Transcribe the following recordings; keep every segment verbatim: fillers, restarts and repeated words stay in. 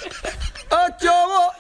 啊，救我！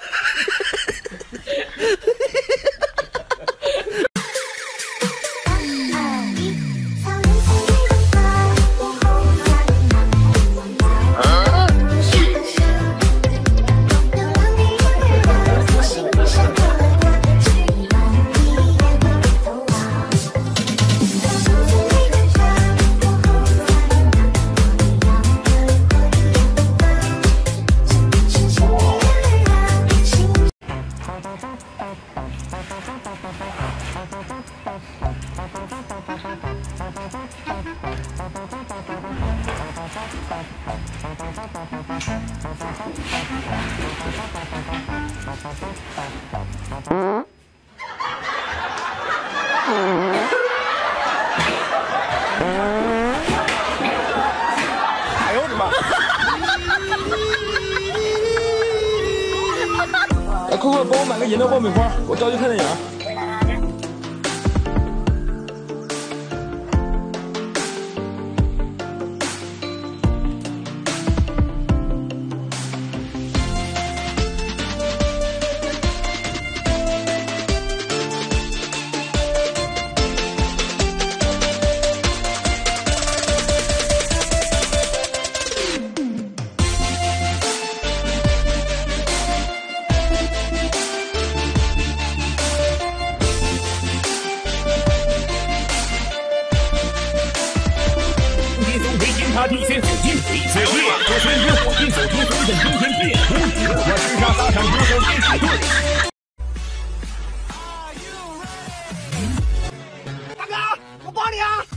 哎呦我的妈！来，快快帮我买个饮料爆米花，我着急看电影。 他地先死进地色烈，我身之火拼手中风震惊天地，无敌我直杀沙场之后天使队。 大哥，我帮你啊！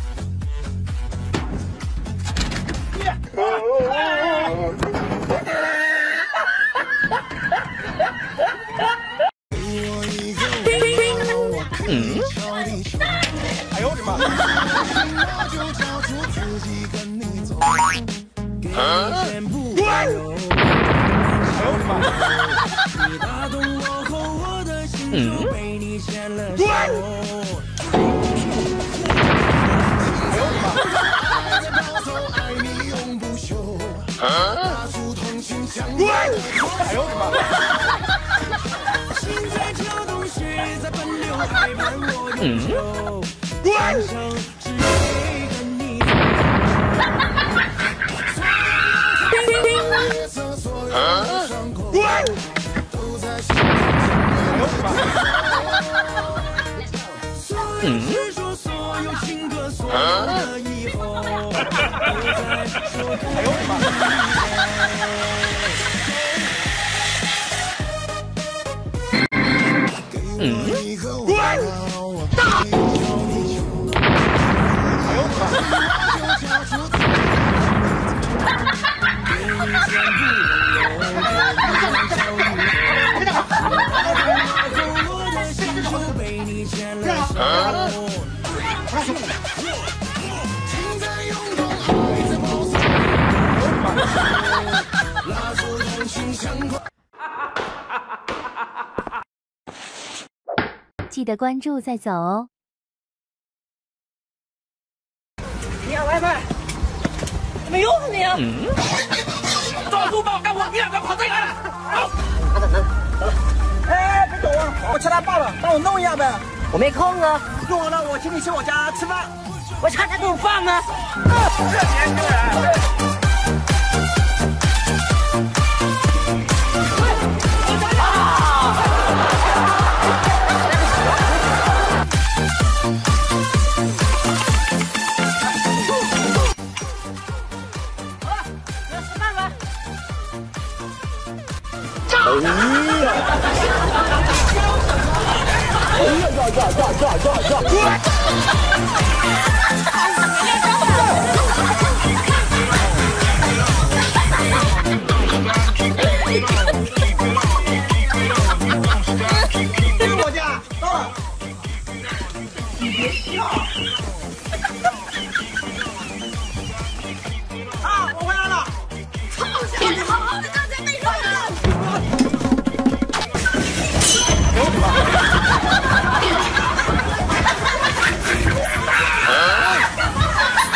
嗯。 哎呦我的妈！ 啊！ 滚！哎呦我的妈！ 嗯。 滚！哎呦我的妈！ 啊！ 滚！哎呦我的妈！ 嗯。 滚！ 啊！ 滚！ 嗯。啊！ 哎呦我的妈！ 嗯。 滚！哎呦我的记得关注再走哦。 你要外卖？没有你啊！ 嗯。 抓住吧，干活别别跑这来了！走，等等等等。哎，别走啊！我吃他爸了，帮我弄一下呗。我没空啊。弄完了，我请你去我家吃饭。我差点顿饭呢。这年轻人。 哎呀！哎呀呀呀呀呀呀呀！ 这是我家，到了。你别笑。啊，我回来了。操！你好好的刚才没说呀。 啊！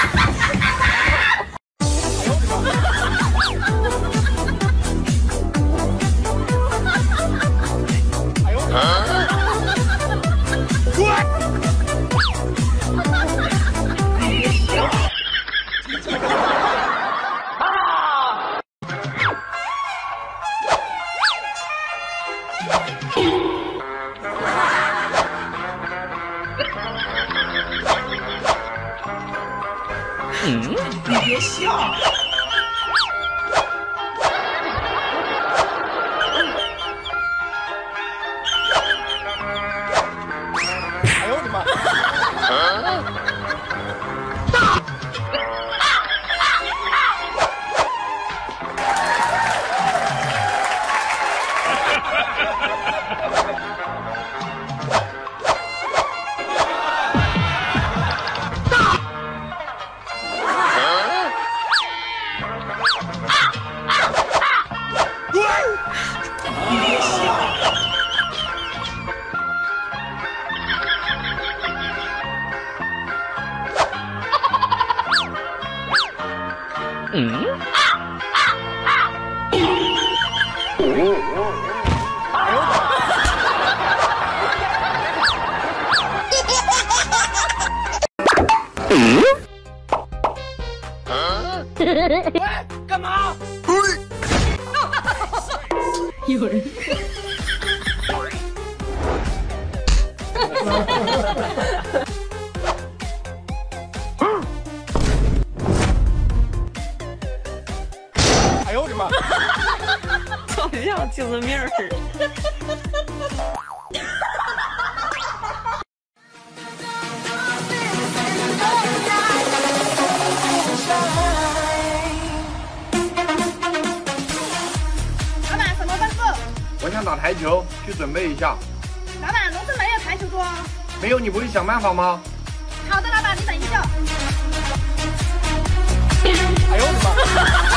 嗯， 你别笑。 哎呦我的妈！ 你别笑。 嗯。 干嘛？ 有人。 哎呦我的妈！ 好像精神病似的。 老板，什么吩咐？ 我想打台球，去准备一下。 老板，农村没有台球桌。 没有，你不会想办法吗？ 好的，老板，你等一下。 哎呦我的妈！